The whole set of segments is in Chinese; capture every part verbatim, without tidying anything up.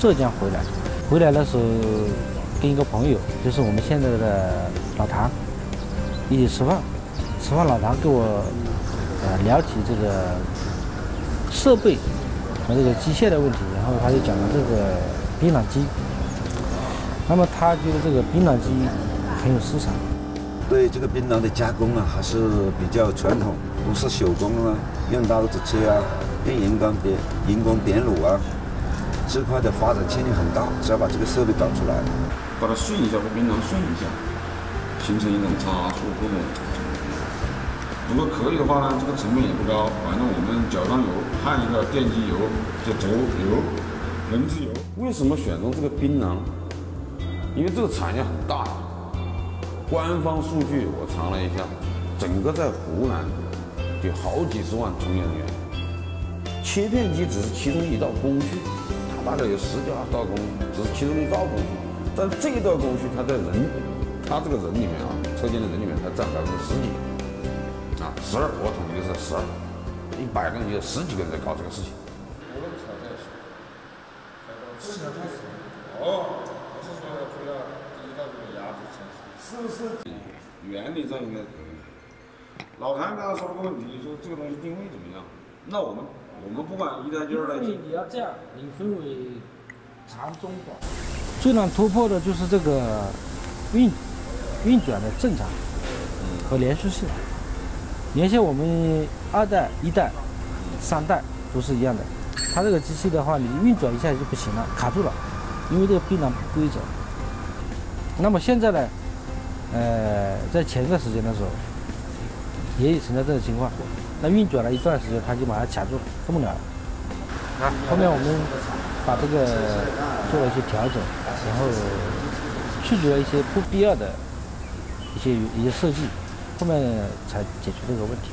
浙江回来，回来的时候跟一个朋友，就是我们现在的老谭一起吃饭，吃饭老谭给我呃聊起这个设备和这个机械的问题，然后他就讲了这个槟榔机。那么他觉得这个槟榔机很有市场。 对这个槟榔的加工啊，还是比较传统，都是手工啊，用刀子切啊，用人工点人工点卤啊，这块的发展潜力很大，只要把这个设备搞出来， 把它顺一下，把槟榔顺一下，形成一种差速或者。如果可以的话呢，这个成本也不高，反正我们搅上油，焊一个电机油，就走油，人质油。为什么选中这个槟榔？因为这个产业很大。官方数据我查了一下，整个在湖南有好几十万从业人员。切片机只是其中一道工序，它大概有十几二十道工序，只是其中一道工序。但这一道工序，它在人，它这个人里面啊，车间的人里面，它占百分之十几。啊，十二，我统计的是十二，一百个人有十几个人在搞这个事情。我们挑战是，自然开始。哦，不是说非要第一道这个牙齿先。是是，原理上应该可以。老谭刚刚说了个问题，说这个东西定位怎么样？那我们我们不管一台机二台机， 你要这样，你分为长中短。最难突破的就是这个运运转的正常和连续性。原先我们二代、一代、三代都是一样的，它这个机器的话，你运转一下就不行了，卡住了，因为这个槟榔不规则。那么现在呢？呃，在前一段时间的时候，也有存在这种情况，那运转了一段时间，它就把它卡住了，动不了了。后面我们把这个做了一些调整，然后去除了一些不必要的一些一些设计，后面才解决这个问题。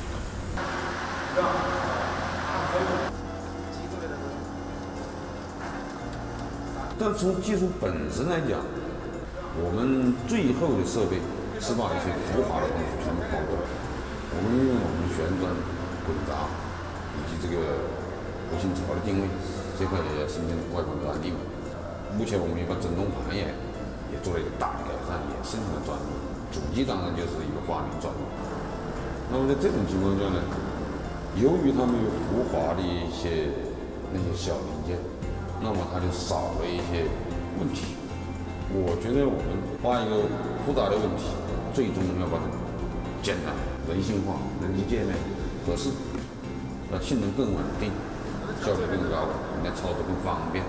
但从技术本身来讲，我们最后的设备是把一些浮华的东西全部包过来。我们用我们旋转、混杂以及这个弧形槽的定位这块也要申请外观专利嘛。目前我们也把振动盘也也做了一个大的改善，也申请了专利。主机当然就是一个发明专利。那么在这种情况下呢，由于它没有浮华的一些那些小零件，那么它就少了一些问题。我觉得我们把一个复杂的问题，最终要把它简单、人性化、人机界面合适，让性能更稳定，效率更高，人家操作更方便。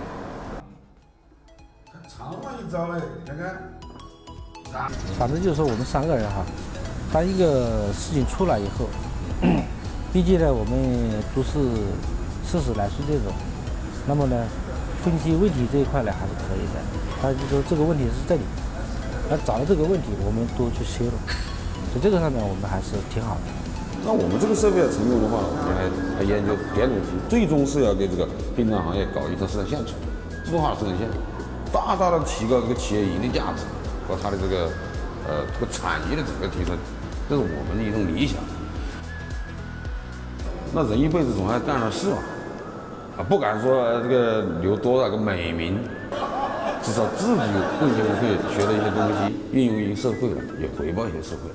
长话一招嘞，看看。 反正就是说我们三个人哈，当一个事情出来以后，毕竟呢我们都是四十来岁这种，那么呢分析问题这一块呢还是可以的。他就说这个问题是这里，那找到这个问题，我们多去切入，在这个上面我们还是挺好的。 那我们这个设备要成功的话，我们还还研究点主题，最终是要给这个槟榔行业搞一条生产线出来，自动化生产线，大大的提高这个企业盈利价值和它的这个呃这个产业的整个提升，这是我们的一种理想。那人一辈子总还干点事嘛，啊，不敢说这个留多少个美名。至少自己贡献无愧，学了一些东西，运用于社会了，也回报一些社会。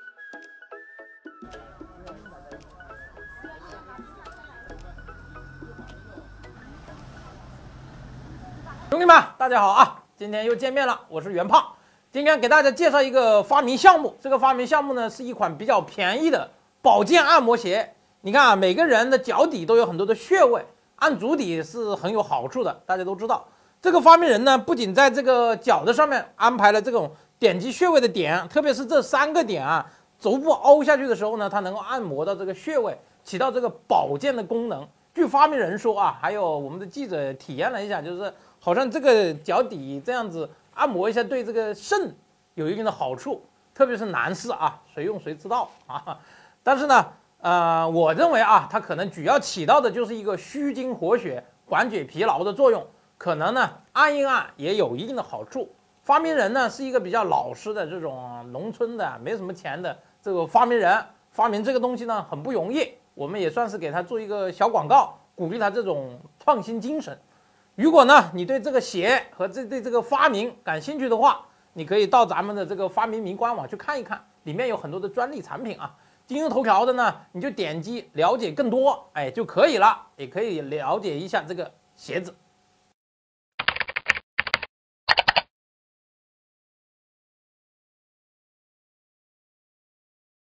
兄弟们，大家好啊！今天又见面了，我是袁胖。今天给大家介绍一个发明项目。这个发明项目呢，是一款比较便宜的保健按摩鞋。你看啊，每个人的脚底都有很多的穴位，按足底是很有好处的，大家都知道。这个发明人呢，不仅在这个脚的上面安排了这种点击穴位的点，特别是这三个点啊，足部凹下去的时候呢，它能够按摩到这个穴位，起到这个保健的功能。据发明人说啊，还有我们的记者体验了一下，就是好像这个脚底这样子按摩一下，对这个肾有一定的好处，特别是男士啊，谁用谁知道啊。但是呢，呃，我认为啊，它可能主要起到的就是一个虚筋活血、缓解疲劳的作用。可能呢，按一按也有一定的好处。发明人呢是一个比较老实的这种农村的没什么钱的这个发明人，发明这个东西呢很不容易，我们也算是给他做一个小广告，鼓励他这种创新精神。 如果呢你对这个鞋和这对这个发明感兴趣的话，你可以到咱们的这个发明迷官网去看一看，里面有很多的专利产品啊。今日头条的呢，你就点击了解更多，哎就可以了，也可以了解一下这个鞋子。